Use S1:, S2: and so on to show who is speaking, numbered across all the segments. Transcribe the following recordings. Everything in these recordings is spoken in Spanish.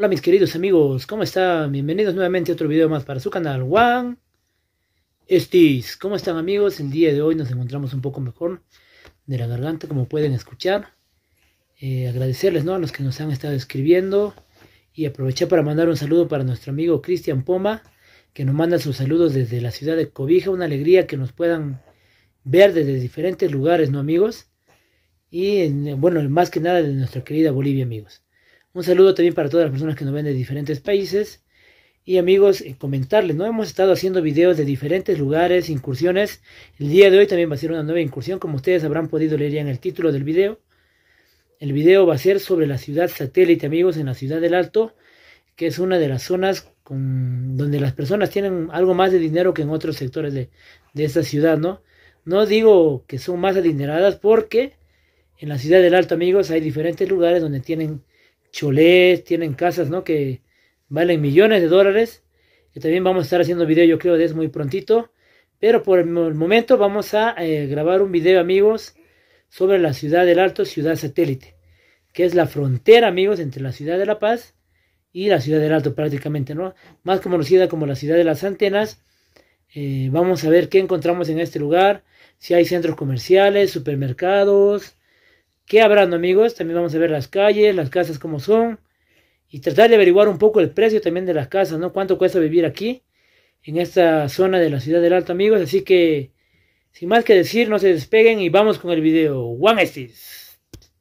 S1: Hola mis queridos amigos, ¿cómo están? Bienvenidos nuevamente a otro video más para su canal One Estis. ¿Cómo están amigos? El día de hoy nos encontramos un poco mejor de la garganta, como pueden escuchar. Agradecerles, ¿no?, a los que nos han estado escribiendo, y aprovechar para mandar un saludo para nuestro amigo Cristian Poma, que nos manda sus saludos desde la ciudad de Cobija. Una alegría que nos puedan ver desde diferentes lugares, ¿no amigos? Y bueno, más que nada de nuestra querida Bolivia, amigos. Un saludo también para todas las personas que nos ven de diferentes países. Y amigos, comentarles, ¿no? Hemos estado haciendo videos de diferentes lugares, incursiones. El día de hoy también va a ser una nueva incursión, como ustedes habrán podido leer ya en el título del video. El video va a ser sobre la ciudad satélite, amigos, en la ciudad del Alto, que es una de las zonas donde las personas tienen algo más de dinero que en otros sectores de esta ciudad, ¿no? No digo que son más adineradas, porque en la ciudad del Alto, amigos, hay diferentes lugares donde tienen cholés, tienen casas, ¿no?, que valen millones de dólares. Que también vamos a estar haciendo video, yo creo, de eso muy prontito. Pero por el momento vamos a grabar un video, amigos, sobre la ciudad del Alto, ciudad satélite, que es la frontera, amigos, entre la ciudad de La Paz y la ciudad del Alto prácticamente, ¿no? Más conocida como la ciudad de las antenas. Vamos a ver qué encontramos en este lugar, si hay centros comerciales, supermercados, qué habrá, ¿no, amigos? También vamos a ver las calles, las casas cómo son, y tratar de averiguar un poco el precio también de las casas, ¿no? Cuánto cuesta vivir aquí, en esta zona de la ciudad del Alto, amigos. Así que, sin más que decir, no se despeguen y vamos con el video. One Estis.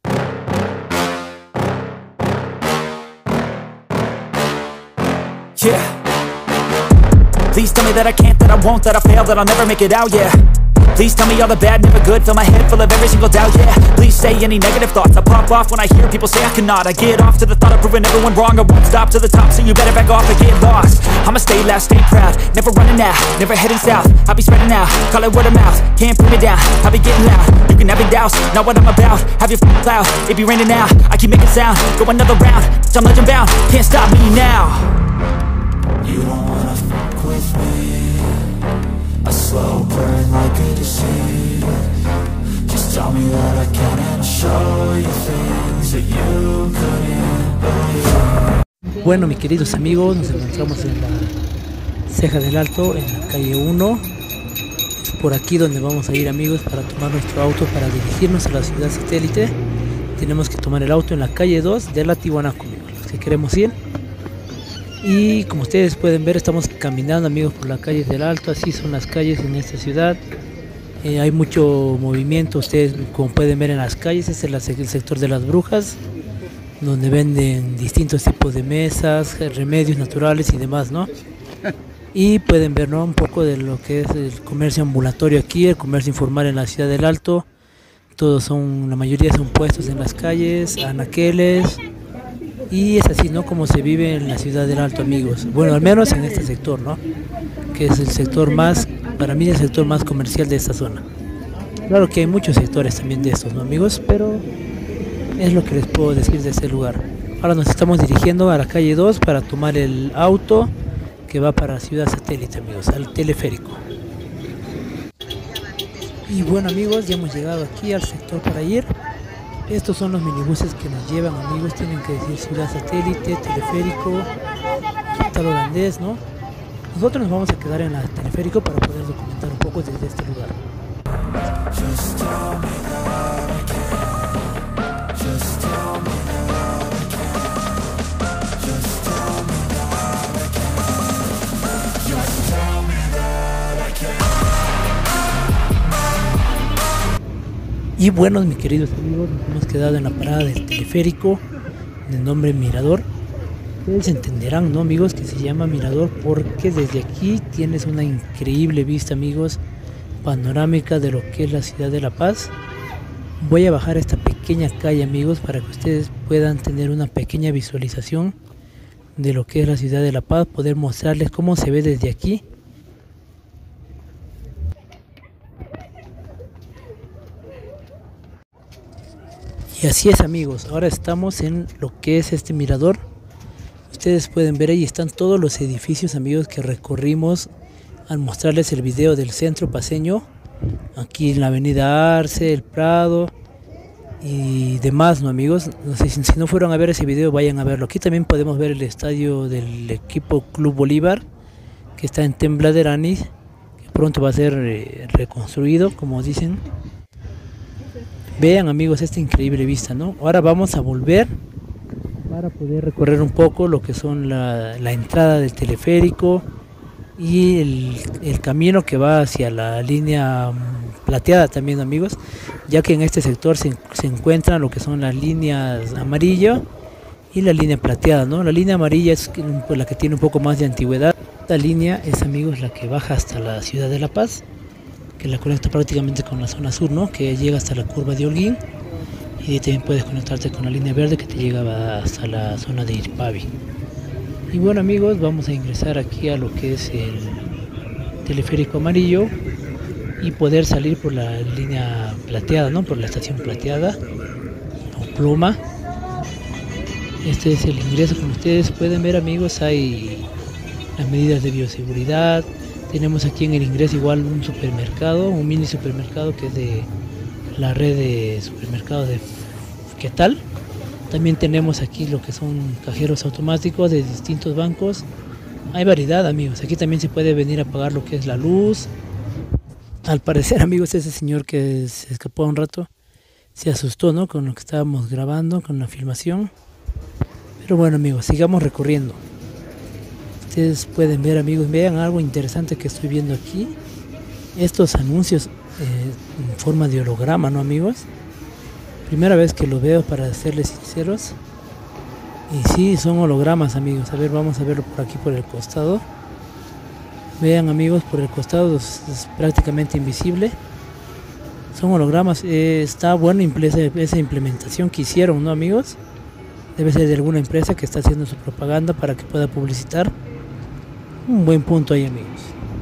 S2: Yeah. Please tell me that I can't, that I won't, that I fail, that I'll never make it out, yeah. Please tell me all the bad, never good, fill my head full of every single doubt, yeah. Please say any negative thoughts, I pop off when I hear people say I cannot. I get off to the thought of proving everyone wrong, I won't stop to the top, so you better back off and get lost. I'ma stay loud, stay proud, never running out, never heading south. I'll be spreading out, call it word of mouth, can't put me down, I'll be getting loud. You can have your doubts, not what I'm about, have your cloud, it be raining now. I keep making sound, go another round, I'm legend bound, can't stop me now. You don't wanna fuck with me, a slow burn like a disease. Just tell me that I can and I'll show you things that you couldn't believe.
S1: Bueno, mis queridos amigos, nos encontramos en la Ceja del Alto, en la calle 1. Es por aquí donde vamos a ir, amigos, para tomar nuestro auto para dirigirnos a la ciudad satélite. Tenemos que tomar el auto en la calle 2 de la Tiwanaku, los que queremos ir. Y como ustedes pueden ver, estamos caminando, amigos, por la calle del Alto. Así son las calles en esta ciudad. Hay mucho movimiento, ustedes como pueden ver en las calles. Este es el sector de las brujas, donde venden distintos tipos de mesas, remedios naturales y demás, ¿no? Y pueden ver, ¿no?, un poco de lo que es el comercio ambulatorio aquí, el comercio informal en la ciudad del Alto. La mayoría son puestos en las calles, anaqueles. Y es así, ¿no?, como se vive en la ciudad del Alto, amigos. Bueno, al menos en este sector, ¿no?, que es el sector más, para mí, el sector más comercial de esta zona. Claro que hay muchos sectores también de estos, ¿no, amigos? Pero es lo que les puedo decir de este lugar. Ahora nos estamos dirigiendo a la calle 2 para tomar el auto que va para la ciudad satélite, amigos, al teleférico. Y bueno, amigos, ya hemos llegado aquí al sector para ir. Estos son los minibuses que nos llevan, amigos. Tienen que decir ciudad satélite, teleférico, hospital holandés, ¿no? Nosotros nos vamos a quedar en el teleférico para poder documentar un poco desde este lugar. Y bueno, mis queridos amigos, nos hemos quedado en la parada del teleférico de nombre Mirador. Ustedes entenderán, ¿no, amigos?, que se llama Mirador porque desde aquí tienes una increíble vista, amigos, panorámica de lo que es la ciudad de La Paz. Voy a bajar esta pequeña calle, amigos, para que ustedes puedan tener una pequeña visualización de lo que es la ciudad de La Paz, poder mostrarles cómo se ve desde aquí. Y así es, amigos, ahora estamos en lo que es este mirador. Ustedes pueden ver, ahí están todos los edificios, amigos, que recorrimos al mostrarles el video del centro paceño. Aquí en la avenida Arce, el Prado, y demás, ¿no, amigos? No sé si no fueron a ver ese video, vayan a verlo. Aquí también podemos ver el estadio del equipo Club Bolívar, que está en Tembladerani, que pronto va a ser reconstruido, como dicen. Vean, amigos, esta increíble vista, ¿no? Ahora vamos a volver para poder recorrer un poco lo que son la entrada del teleférico y el camino que va hacia la línea plateada también, amigos, ya que en este sector se encuentran lo que son las líneas amarilla y la línea plateada, ¿no? La línea amarilla es pues, la que tiene un poco más de antigüedad. Esta línea es, amigos, la que baja hasta la ciudad de La Paz, que la conecta prácticamente con la zona sur, ¿no? Que llega hasta la curva de Holguín, y también puedes conectarte con la línea verde que te llega hasta la zona de Irpavi. Y bueno, amigos, vamos a ingresar aquí a lo que es el teleférico amarillo y poder salir por la línea plateada, ¿no? Por la estación plateada o ploma. Este es el ingreso. Como ustedes pueden ver, amigos, hay las medidas de bioseguridad. Tenemos aquí en el ingreso igual un supermercado, un mini supermercado que es de la red de supermercados de ¿Qué tal? También tenemos aquí lo que son cajeros automáticos de distintos bancos. Hay variedad, amigos. Aquí también se puede venir a pagar lo que es la luz. Al parecer, amigos, ese señor que se escapó un rato se asustó, ¿no? Con lo que estábamos grabando, con la filmación. Pero bueno, amigos, sigamos recorriendo. Ustedes pueden ver, amigos, vean algo interesante que estoy viendo aquí. Estos anuncios en forma de holograma, ¿no, amigos? Primera vez que lo veo, para serles sinceros. Y sí, son hologramas, amigos. A ver, vamos a verlo por aquí, por el costado. Vean, amigos, por el costado es prácticamente invisible. Son hologramas. Está buena esa implementación que hicieron, ¿no, amigos? Debe ser de alguna empresa que está haciendo su propaganda para que pueda publicitar. Un buen punto ahí, amigos.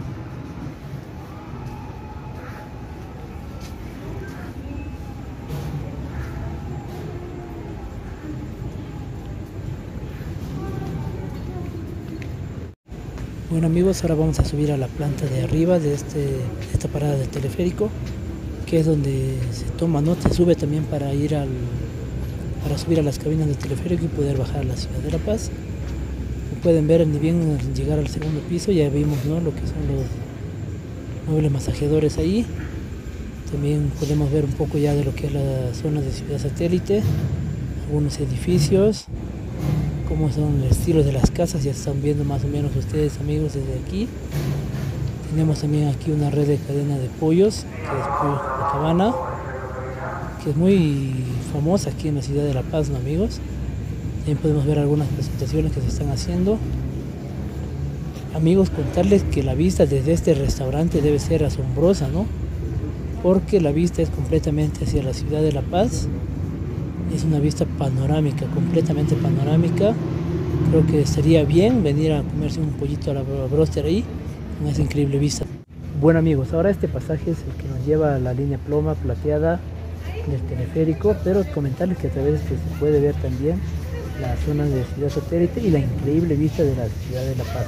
S1: Bueno, amigos, ahora vamos a subir a la planta de arriba de esta parada del teleférico, que es donde se toma, ¿no? Se sube también para subir a las cabinas del teleférico y poder bajar a la ciudad de La Paz. Como pueden ver, ni bien al llegar al segundo piso ya vimos, ¿no? Lo que son los muebles masajeadores ahí. También podemos ver un poco ya de lo que es la zona de ciudad satélite, algunos edificios, cómo son los estilos de las casas, ya están viendo más o menos ustedes, amigos, desde aquí. Tenemos también aquí una red de cadena de pollos, que es Pollos Copacabana, que es muy famosa aquí en la ciudad de La Paz, ¿no, amigos? También podemos ver algunas presentaciones que se están haciendo. Amigos, contarles que la vista desde este restaurante debe ser asombrosa, ¿no? Porque la vista es completamente hacia la ciudad de La Paz. Es una vista panorámica, completamente panorámica. Creo que estaría bien venir a comerse un pollito a la broster ahí, con esa increíble vista. Bueno, amigos, ahora este pasaje es el que nos lleva a la línea ploma plateada del teleférico, pero comentarles que a través de este se puede ver también la zona de ciudad satélite y la increíble vista de la ciudad de La Paz.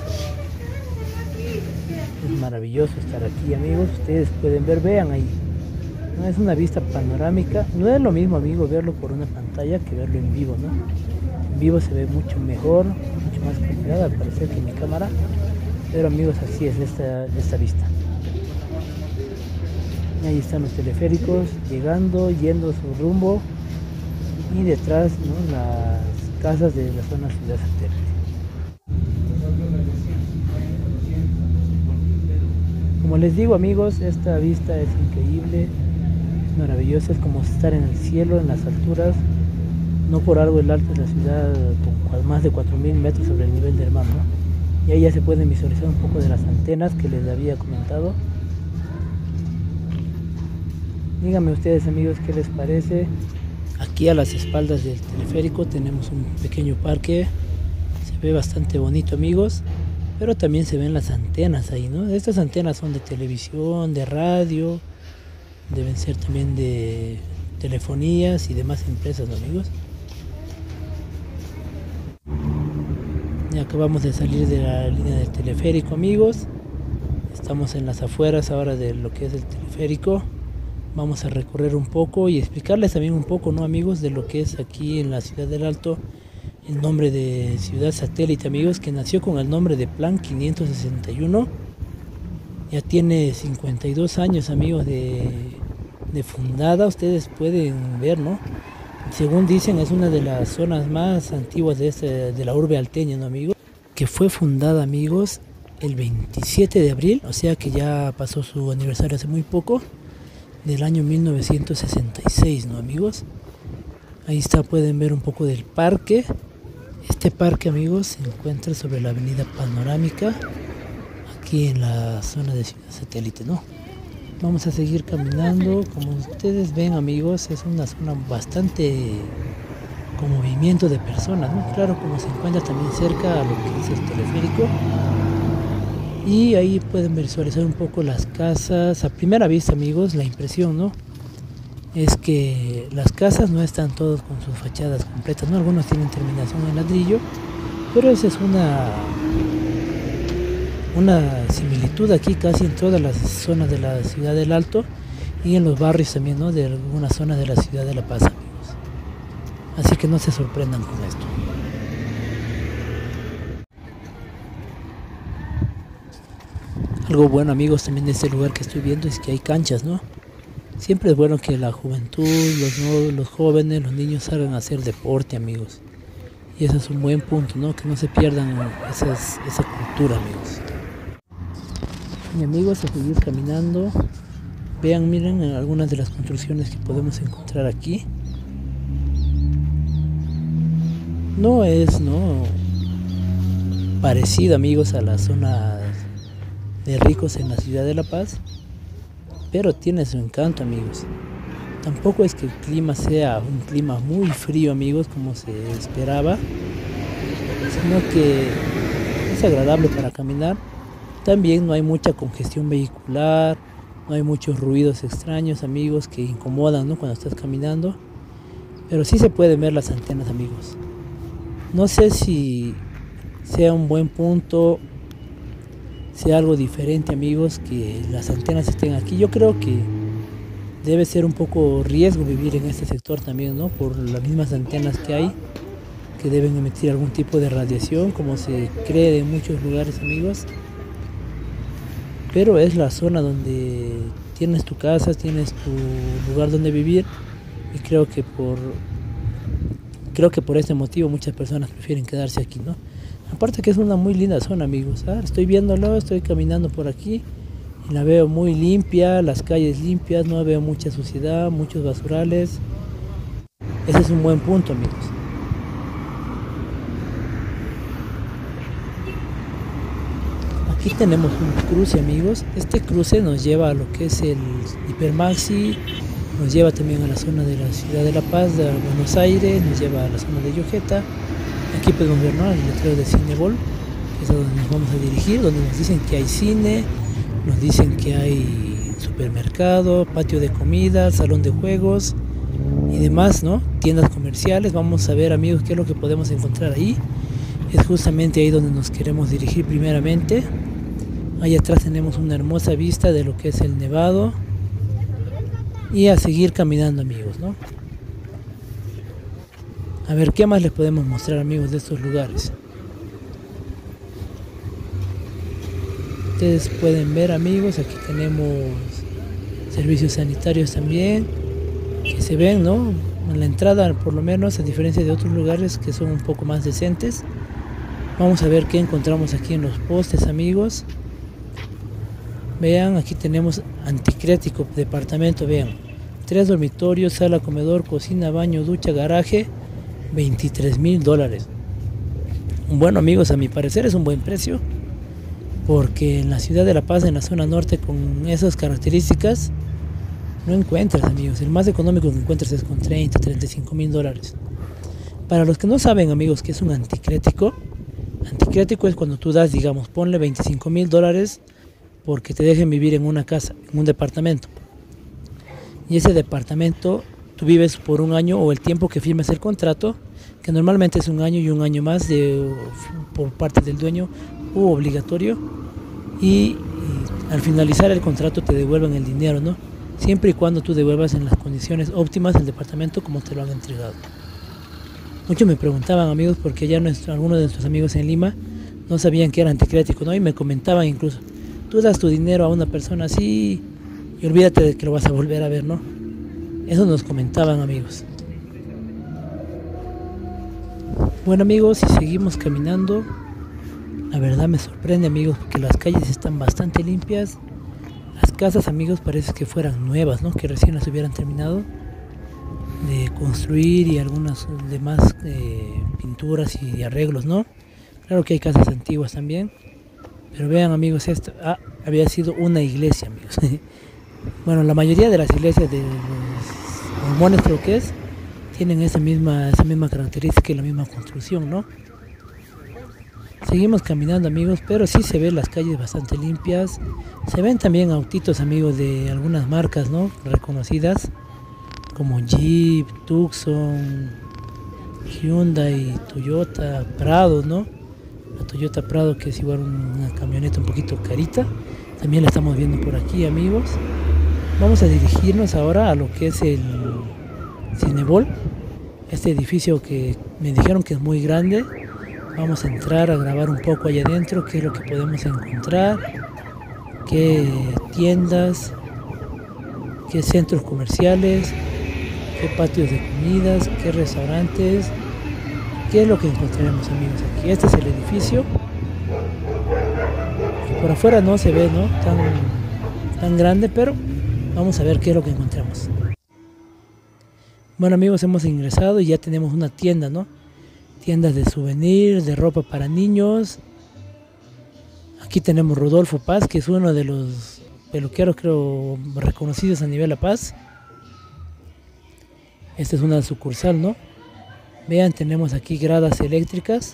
S1: Es maravilloso estar aquí, amigos. Ustedes pueden ver, vean ahí. No es una vista panorámica. No es lo mismo, amigo, verlo por una pantalla que verlo en vivo, ¿no? En vivo se ve mucho mejor, mucho más calidad, al parecer, que en mi cámara. Pero, amigos, así es esta vista. Y ahí están los teleféricos llegando, yendo a su rumbo. Y detrás, ¿no?, las casas de la zona ciudad satélite. Como les digo, amigos, esta vista es increíble, es maravillosa, es como estar en el cielo, en las alturas. No por algo el alto de la ciudad con más de 4.000 metros sobre el nivel del mar, ¿no? Y ahí ya se pueden visualizar un poco de las antenas que les había comentado. Díganme ustedes, amigos, qué les parece. Aquí a las espaldas del teleférico tenemos un pequeño parque. Se ve bastante bonito, amigos. Pero también se ven las antenas ahí, ¿no? Estas antenas son de televisión, de radio. Deben ser también de telefonías y demás empresas, ¿no, amigos? Ya acabamos de salir de la línea del teleférico, amigos. Estamos en las afueras ahora de lo que es el teleférico. Vamos a recorrer un poco y explicarles también un poco, ¿no, amigos? De lo que es aquí en la ciudad del Alto, el nombre de ciudad satélite, amigos, que nació con el nombre de Plan 561. Ya tiene 52 años, amigos, de fundada. Ustedes pueden ver, ¿no? Según dicen, es una de las zonas más antiguas de la urbe alteña, ¿no, amigos? Que fue fundada, amigos, el 27 de abril, o sea que ya pasó su aniversario hace muy poco, del año 1966, ¿no, amigos? Ahí está, pueden ver un poco del parque. Este parque, amigos, se encuentra sobre la avenida Panorámica, aquí en la zona de Ciudad Satélite, ¿no? Vamos a seguir caminando. Como ustedes ven, amigos, es una zona bastante con movimiento de personas, ¿no? Claro, como se encuentra también cerca a lo que es el teleférico. Y ahí pueden visualizar un poco las casas. A primera vista, amigos, la impresión, ¿no? Es que las casas no están todas con sus fachadas completas, ¿no? Algunos tienen terminación en ladrillo, pero esa es una similitud aquí casi en todas las zonas de la ciudad del Alto y en los barrios también, ¿no? De algunas zonas de la ciudad de La Paz, amigos. Así que no se sorprendan con esto. Algo bueno, amigos, también de este lugar que estoy viendo es que hay canchas, ¿no? Siempre es bueno que la juventud, los jóvenes, los niños salgan a hacer deporte, amigos. Y ese es un buen punto, ¿no? Que no se pierdan esa cultura, amigos. Y amigos, a seguir caminando. Vean, miren algunas de las construcciones que podemos encontrar aquí. No es, ¿no?, parecido, amigos, a las zonas de ricos en la ciudad de La Paz, pero tiene su encanto, amigos. Tampoco es que el clima sea un clima muy frío, amigos, como se esperaba, sino que es agradable para caminar. También no hay mucha congestión vehicular, no hay muchos ruidos extraños, amigos, que incomodan, ¿no?, cuando estás caminando. Pero sí se pueden ver las antenas, amigos. No sé si sea un buen punto, sea algo diferente, amigos, que las antenas estén aquí. Yo creo que debe ser un poco riesgo vivir en este sector también, ¿no? Por las mismas antenas que hay, que deben emitir algún tipo de radiación, como se cree en muchos lugares, amigos. Pero es la zona donde tienes tu casa, tienes tu lugar donde vivir, y creo que por este motivo muchas personas prefieren quedarse aquí, ¿no? Aparte que es una muy linda zona, amigos. Estoy viéndolo, estoy caminando por aquí y la veo muy limpia, las calles limpias, no veo mucha suciedad, muchos basurales. Ese es un buen punto, amigos. Aquí tenemos un cruce, amigos. Este cruce nos lleva a lo que es el Hipermaxi, nos lleva también a la zona de la ciudad de La Paz, de Buenos Aires, nos lleva a la zona de Yojeta. Aquí podemos ver, ¿no?, el letrero de Cinebol, que es a donde nos vamos a dirigir, donde nos dicen que hay cine, nos dicen que hay supermercado, patio de comida, salón de juegos y demás, ¿no?, tiendas comerciales. Vamos a ver, amigos, qué es lo que podemos encontrar ahí. Es justamente ahí donde nos queremos dirigir primeramente. Ahí atrás tenemos una hermosa vista de lo que es el Nevado. Y a seguir caminando, amigos, ¿no? A ver, ¿qué más les podemos mostrar, amigos, de estos lugares? Ustedes pueden ver, amigos, aquí tenemos servicios sanitarios también, que se ven, ¿no?, en la entrada, por lo menos, a diferencia de otros lugares que son un poco más decentes. Vamos a ver qué encontramos aquí en los postes, amigos. Vean, aquí tenemos anticrético departamento, vean. 3 dormitorios, sala, comedor, cocina, baño, ducha, garaje, $23,000. Bueno, amigos, a mi parecer es un buen precio, porque en la ciudad de La Paz, en la zona norte, con esas características, no encuentras, amigos. El más económico que encuentras es con $35,000. Para los que no saben, amigos, qué es un anticrético es cuando tú das, digamos, ponle $25,000 porque te dejen vivir en una casa, en un departamento. Y ese departamento tú vives por un año o el tiempo que firmes el contrato, que normalmente es un año y un año más por parte del dueño u obligatorio, y al finalizar el contrato te devuelven el dinero, ¿no? siempre y cuando tú devuelvas en las condiciones óptimas el departamento como te lo han entregado. Muchos me preguntaban, amigos, porque ya algunos de nuestros amigos en Lima no sabían que era anticrético, ¿no? Y me comentaban incluso, tú das tu dinero a una persona así y olvídate de que lo vas a volver a ver, ¿no? Eso nos comentaban, amigos. Bueno, amigos, si seguimos caminando, la verdad me sorprende, amigos, porque las calles están bastante limpias. Las casas, amigos, parece que fueran nuevas, ¿no? Que recién las hubieran terminado de construir y algunas demás pinturas y arreglos, ¿no? Claro que hay casas antiguas también, pero vean, amigos, esto había sido una iglesia, amigos. Bueno, la mayoría de las iglesias de los mormones, creo que tienen esa misma característica y la misma construcción, ¿no? Seguimos caminando, amigos, pero sí se ven las calles bastante limpias. Se ven también autitos, amigos, de algunas marcas, ¿no? Reconocidas, como Jeep, Tucson, Hyundai, Toyota, Prado, ¿no? La Toyota Prado, que es igual una camioneta un poquito carita. También la estamos viendo por aquí, amigos. Vamos a dirigirnos ahora a lo que es el Cinebol, este edificio que me dijeron que es muy grande. Vamos a entrar a grabar un poco allá adentro, qué es lo que podemos encontrar, qué tiendas, qué centros comerciales, qué patios de comidas, qué restaurantes, qué es lo que encontraremos, amigos, aquí. Este es el edificio. Por afuera no se ve, ¿no? tan grande, pero vamos a ver qué es lo que encontramos. Bueno, amigos, hemos ingresado y ya tenemos una tienda, ¿no? Tiendas de souvenirs, de ropa para niños. Aquí tenemos Rodolfo Paz, que es uno de los peluqueros, creo, reconocidos a nivel La Paz. Esta es una sucursal, ¿no? Vean, tenemos aquí gradas eléctricas.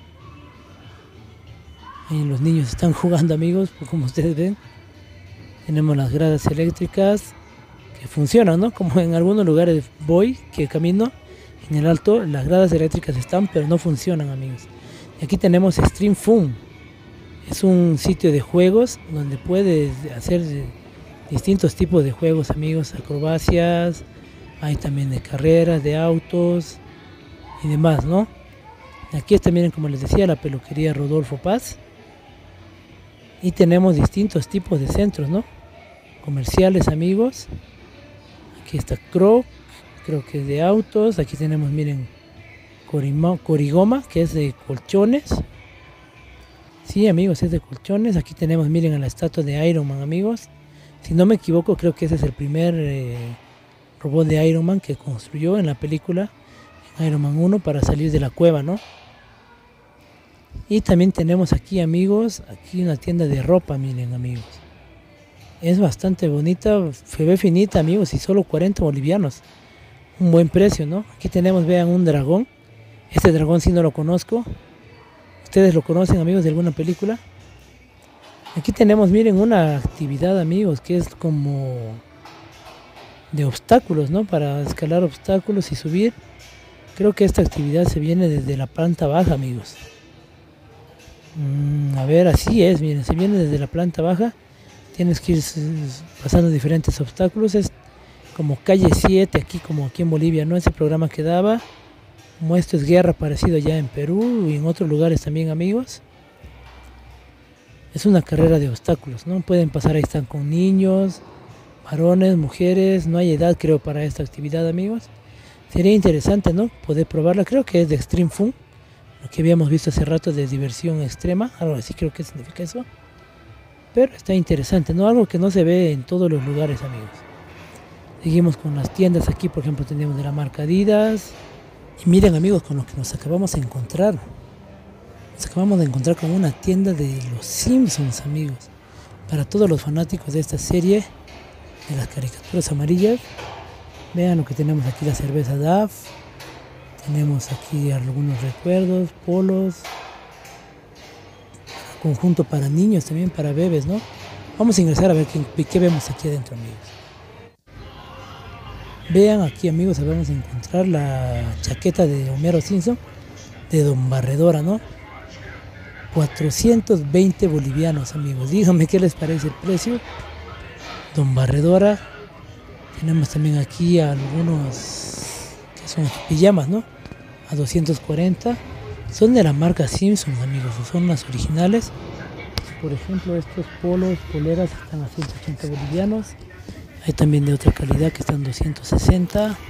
S1: Y los niños están jugando, amigos, como ustedes ven. Tenemos las gradas eléctricas que funcionan, ¿no? Como en algunos lugares voy, que camino en el alto, las gradas eléctricas están, pero no funcionan, amigos. Y aquí tenemos Stream Fun. Es un sitio de juegos donde puedes hacer distintos tipos de juegos, amigos, acrobacias, hay también de carreras, de autos y demás, ¿no? Aquí está, miren, como les decía, la peluquería Rodolfo Paz. Y tenemos distintos tipos de centros, ¿no? Comerciales, amigos. Aquí está Croc, creo que es de autos. Aquí tenemos, miren, Corigoma, que es de colchones. Sí, amigos, es de colchones. Aquí tenemos, miren, a la estatua de Iron Man, amigos. Si no me equivoco, creo que ese es el primer robot de Iron Man que construyó en la película Iron Man 1 para salir de la cueva, ¿no? Y también tenemos aquí, amigos, aquí una tienda de ropa, miren, amigos. Es bastante bonita, se ve finita, amigos, y solo 40 bolivianos. Un buen precio, ¿no? Aquí tenemos, vean, un dragón. Este dragón sí no lo conozco. ¿Ustedes lo conocen, amigos, de alguna película? Aquí tenemos, miren, una actividad, amigos, que es como de obstáculos, ¿no? Para escalar obstáculos y subir. Creo que esta actividad se viene desde la planta baja, amigos. A ver, así es, miren, se viene desde la planta baja. Tienes que ir pasando diferentes obstáculos. Es como calle 7, aquí como aquí en Bolivia, ¿no? Ese programa que daba. Como esto es guerra, parecido allá en Perú y en otros lugares también, amigos. Es una carrera de obstáculos, ¿no? Pueden pasar, ahí están con niños, varones, mujeres. No hay edad, creo, para esta actividad, amigos. Sería interesante, ¿no? Poder probarla. Creo que es de Extreme Fun, lo que habíamos visto hace rato de diversión extrema, algo así creo que significa eso. Pero está interesante, ¿no? Algo que no se ve en todos los lugares, amigos. Seguimos con las tiendas. Aquí, por ejemplo, tenemos de la marca Adidas. Y miren, amigos, con lo que nos acabamos de encontrar. Nos acabamos de encontrar con una tienda de los Simpsons, amigos. Para todos los fanáticos de esta serie, de las caricaturas amarillas. Vean lo que tenemos aquí, la cerveza DAF. Tenemos aquí algunos recuerdos, polos. Conjunto para niños, también para bebés, ¿no? Vamos a ingresar a ver qué vemos aquí adentro, amigos. Vean aquí, amigos, vamos a encontrar la chaqueta de Homero Simpson de Don Barredora, ¿no? 420 bolivianos, amigos. Díganme qué les parece el precio. Don Barredora, Tenemos también aquí algunos que son pijamas, ¿no? A 240. Son de la marca Simpsons, amigos, son las originales. Por ejemplo, estos poleras están a 180 bolivianos. Hay también de otra calidad que están 260.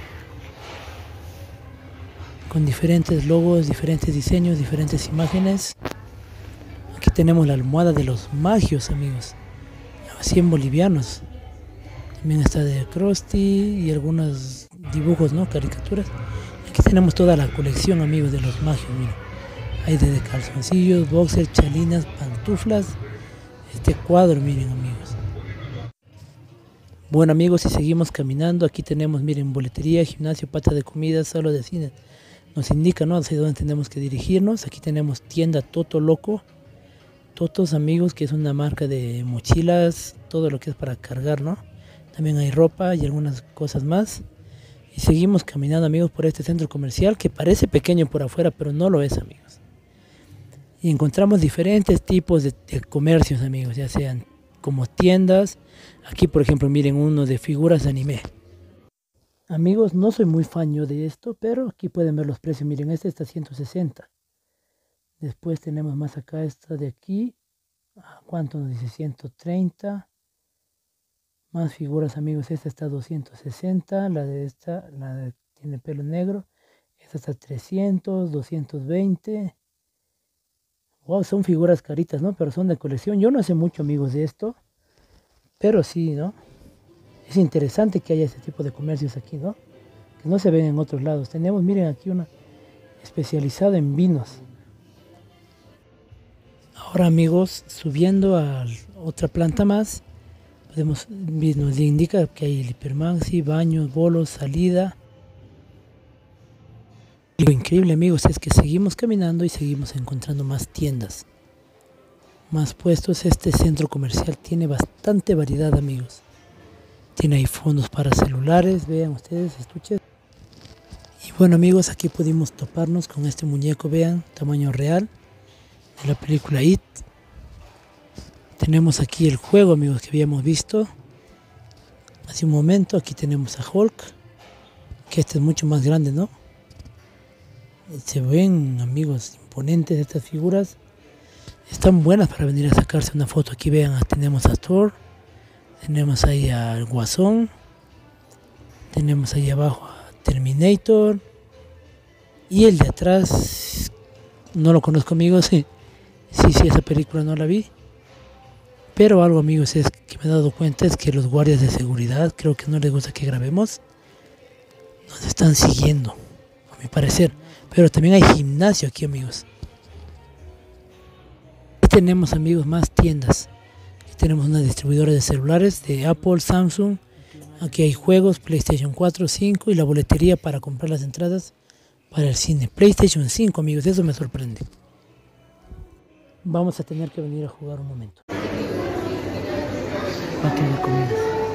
S1: Con diferentes logos, diferentes diseños, diferentes imágenes. Aquí tenemos la almohada de los magios, amigos, a 100 bolivianos. También está de Krusty y algunos dibujos, ¿no? Caricaturas. Aquí tenemos toda la colección, amigos, de los magios. Miren, hay desde calzoncillos, boxers, chalinas, pantuflas. Este cuadro, miren, amigos. Bueno, amigos, si seguimos caminando, aquí tenemos, miren, boletería, gimnasio, pata de comida, sala de cine. Nos indica, ¿no?, hacia dónde tenemos que dirigirnos. Aquí tenemos tienda Toto Loco. Totos, amigos, que es una marca de mochilas, todo lo que es para cargar, ¿no? También hay ropa y algunas cosas más. Y seguimos caminando, amigos, por este centro comercial que parece pequeño por afuera, pero no lo es, amigos. Y encontramos diferentes tipos de comercios, amigos, ya sean como tiendas. Aquí, por ejemplo, miren uno de figuras de anime. Amigos, no soy muy fan yo de esto, pero aquí pueden ver los precios. Miren, este está a 160. Después tenemos más acá, esta de aquí. ¿Cuánto nos dice? 130. Más figuras, amigos. Esta está a 260. La de esta, tiene pelo negro. Esta está a 300, 220. Wow, son figuras caritas, ¿no? Pero son de colección. Yo no sé mucho, amigos, de esto. Pero sí, ¿no? Es interesante que haya este tipo de comercios aquí, ¿no? Que no se ven en otros lados. Tenemos, miren, aquí una especializada en vinos. Ahora, amigos, subiendo a otra planta más, nos indica que hay el hipermaxi, baños, bolos, salida. Y lo increíble, amigos, es que seguimos caminando y seguimos encontrando más tiendas, más puestos. Este centro comercial tiene bastante variedad, amigos. Tiene ahí fondos para celulares, vean ustedes, estuches. Y bueno, amigos, aquí pudimos toparnos con este muñeco, vean, tamaño real, de la película It. Tenemos aquí el juego, amigos, que habíamos visto hace un momento. Aquí tenemos a Hulk, que este es mucho más grande, ¿no? Se ven, amigos, imponentes estas figuras. Están buenas para venir a sacarse una foto. Aquí vean, tenemos a Thor. Tenemos ahí al Guasón. Tenemos ahí abajo a Terminator. Y el de atrás, no lo conozco, amigos. Sí, esa película no la vi. Pero algo, amigos, es que me he dado cuenta es que los guardias de seguridad, creo que no les gusta que grabemos, nos están siguiendo, a mi parecer. Pero también hay gimnasio aquí, amigos. Aquí tenemos, amigos, más tiendas. Tenemos una distribuidora de celulares de Apple, Samsung. Aquí hay juegos, PlayStation 4, 5 y la boletería para comprar las entradas para el cine. PlayStation 5, amigos, eso me sorprende. Vamos a tener que venir a jugar un momento. Patio de comidas.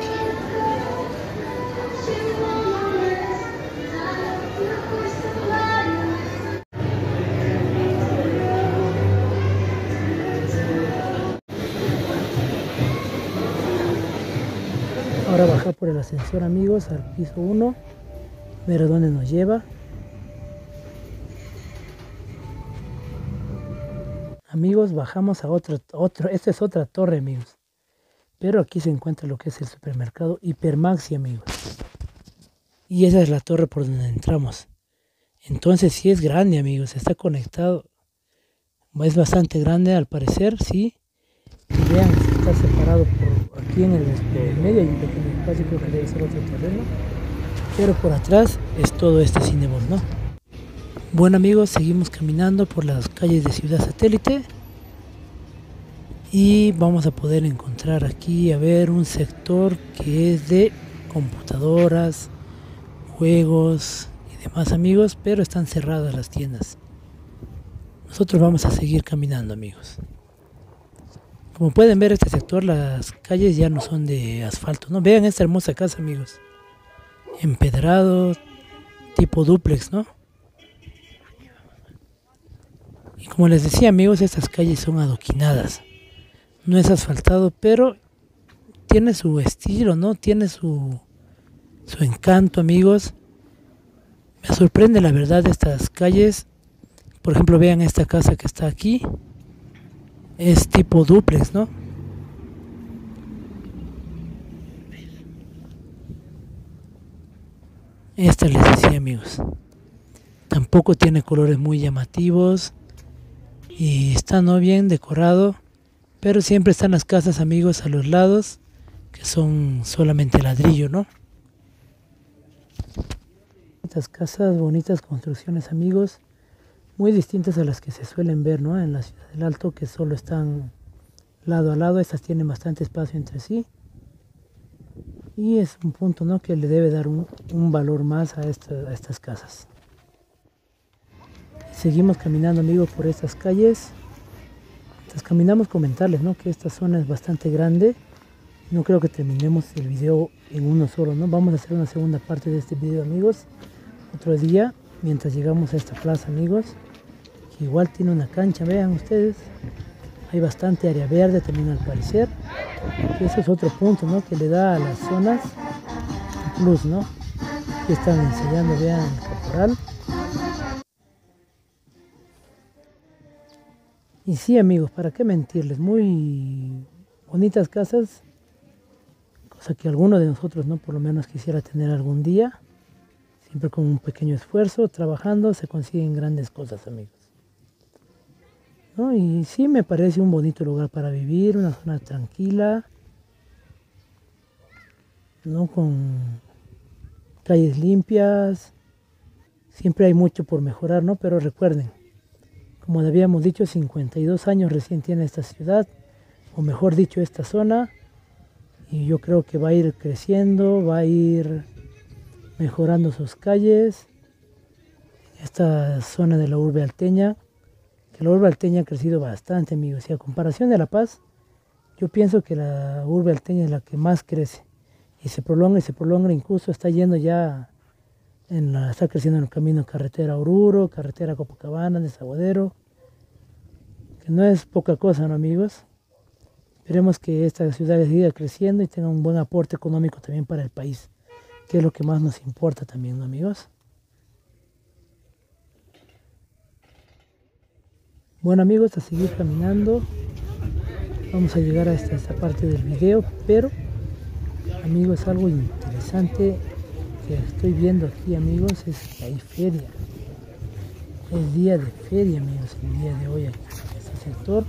S1: Ahora bajar por el ascensor, amigos, al piso 1, ver a dónde nos lleva. Amigos, bajamos a esta es otra torre, amigos. Pero aquí se encuentra lo que es el supermercado Hipermaxi, amigos. Y esa es la torre por donde entramos. Entonces sí es grande, amigos, está conectado. Es bastante grande al parecer, sí. Y vean, está separado por aquí en el medio, hay un pequeño espacio, creo que debe ser otro terreno. Pero por atrás es todo este Cinebol, ¿no? Bueno, amigos, seguimos caminando por las calles de Ciudad Satélite. Y vamos a poder encontrar aquí, a ver, un sector que es de computadoras, juegos y demás, amigos, pero están cerradas las tiendas. Nosotros vamos a seguir caminando, amigos. Como pueden ver, este sector, las calles ya no son de asfalto, ¿no? Vean esta hermosa casa, amigos. Empedrado, tipo dúplex, ¿no? Y como les decía, amigos, estas calles son adoquinadas. No es asfaltado, pero tiene su estilo, ¿no? Tiene su su encanto, amigos. Me sorprende la verdad estas calles. Por ejemplo, vean esta casa que está aquí. Es tipo dúplex, ¿no? Esta les decía, amigos. Tampoco tiene colores muy llamativos. Y está no bien decorado. Pero siempre están las casas, amigos, a los lados, que son solamente ladrillo, ¿no? Estas casas, bonitas construcciones, amigos, muy distintas a las que se suelen ver, ¿no? En la ciudad del Alto, que solo están lado a lado. Estas tienen bastante espacio entre sí. Y es un punto, ¿no?, que le debe dar un valor más a estas casas. Seguimos caminando, amigos, por estas calles. Caminamos, comentarles, ¿no?, que esta zona es bastante grande. No creo que terminemos el video en uno solo, ¿no? Vamos a hacer una segunda parte de este video, amigos, otro día, mientras llegamos a esta plaza, amigos, que igual tiene una cancha. Vean ustedes, hay bastante área verde también al parecer. Y eso es otro punto, ¿no?, que le da a las zonas un plus, ¿no? Aquí están enseñando, vean el caporal. Y sí, amigos, para qué mentirles, muy bonitas casas, cosa que alguno de nosotros, ¿no?, por lo menos quisiera tener algún día. Siempre con un pequeño esfuerzo, trabajando, se consiguen grandes cosas, amigos, ¿no? Y sí, me parece un bonito lugar para vivir, una zona tranquila, ¿no?, con calles limpias. Siempre hay mucho por mejorar, ¿no? Pero recuerden, como habíamos dicho, 52 años recién tiene esta ciudad, o mejor dicho, esta zona, y yo creo que va a ir creciendo, va a ir mejorando sus calles. Esta zona de la urbe alteña, que la urbe alteña ha crecido bastante, amigos, y a comparación de La Paz, yo pienso que la urbe alteña es la que más crece, y se prolonga, incluso está yendo ya, está creciendo en el camino carretera Oruro, carretera Copacabana, Desaguadero, que no es poca cosa, ¿no, amigos? Esperemos que esta ciudad siga creciendo y tenga un buen aporte económico también para el país, que es lo que más nos importa también, ¿no, amigos? Bueno, amigos, a seguir caminando. Vamos a llegar a esta parte del video, pero, amigos, algo interesante que estoy viendo aquí, amigos, es que hay feria. Es día de feria, amigos, el día de hoy aquí en este sector.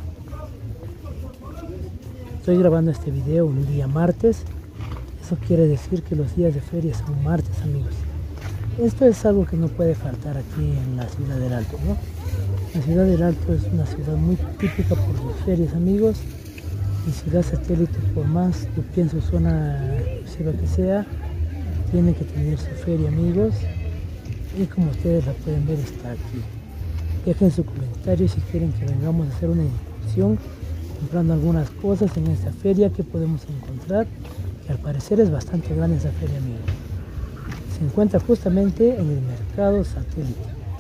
S1: Estoy grabando este video un día martes. Eso quiere decir que los días de feria son martes, amigos. Esto es algo que no puede faltar aquí en la ciudad del Alto, ¿no? La ciudad del Alto es una ciudad muy típica por sus ferias, amigos. Y ciudad satélite, por más, yo pienso, zona exclusiva que sea, tiene que tener su feria, amigos. Y como ustedes la pueden ver, está aquí. Dejen su comentario si quieren que vengamos a hacer una incursión comprando algunas cosas en esta feria que podemos encontrar, que al parecer es bastante grande esa feria, amigos. Se encuentra justamente en el mercado satélite.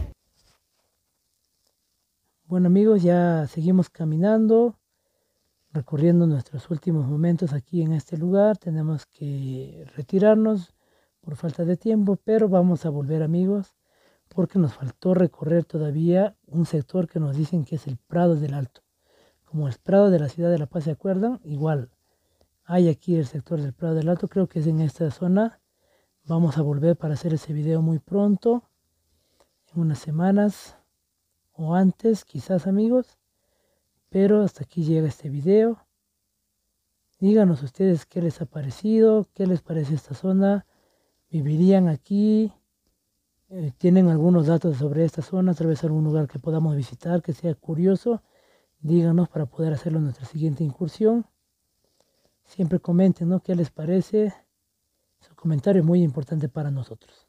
S1: Bueno, amigos, ya seguimos caminando, recorriendo nuestros últimos momentos aquí en este lugar. Tenemos que retirarnos por falta de tiempo, pero vamos a volver, amigos, porque nos faltó recorrer todavía un sector que nos dicen que es el Prado del Alto. Como el Prado de la ciudad de La Paz, ¿se acuerdan? Igual hay aquí el sector del Prado del Alto, creo que es en esta zona. Vamos a volver para hacer ese video muy pronto, en unas semanas o antes, quizás, amigos. Pero hasta aquí llega este video. Díganos ustedes qué les ha parecido, qué les parece esta zona. ¿Vivirían aquí? ¿Tienen algunos datos sobre esta zona? Tal vez algún lugar que podamos visitar, que sea curioso. Díganos para poder hacerlo en nuestra siguiente incursión. Siempre comenten, ¿no?, qué les parece. Su comentario es muy importante para nosotros.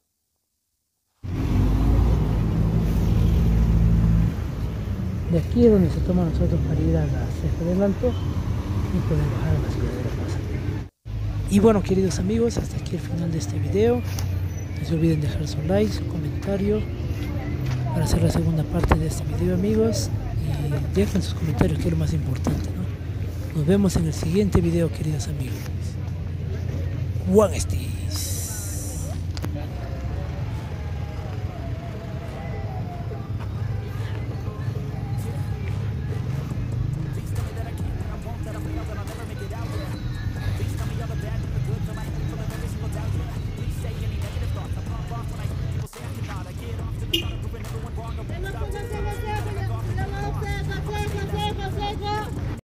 S1: De aquí es donde se toma nosotros para ir a la Ceja del Alto y poder bajar a la ciudad de La Paz. Y bueno, queridos amigos, hasta aquí el final de este video. No se olviden dejar su like, su comentario para hacer la segunda parte de este video, amigos. Y dejen sus comentarios, que es lo más importante, ¿no? Nos vemos en el siguiente video, queridos amigos. One Stis.
S2: stop.